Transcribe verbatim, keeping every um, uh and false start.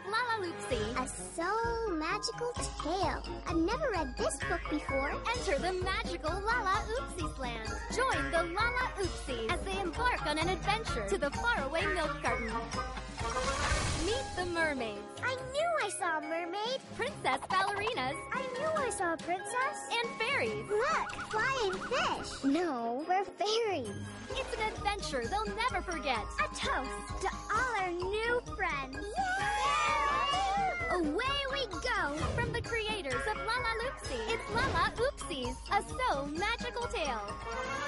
Lala-Oopsy. A so magical tale. I've never read this book before. Enter the magical Lala-Oopsies Land. Join the Lala-Oopsies as they embark on an adventure to the faraway milk garden. Meet the mermaids. I knew I saw a mermaid. Princess ballerinas. I knew I saw a princess. And fairies. Look, flying fish. No, we're fairies. It's an adventure they'll never forget. A toast to all our new friends. Yay! Away we go! From the creators of Lalaloopsy, it's Lala-Oopsies, a so magical tale.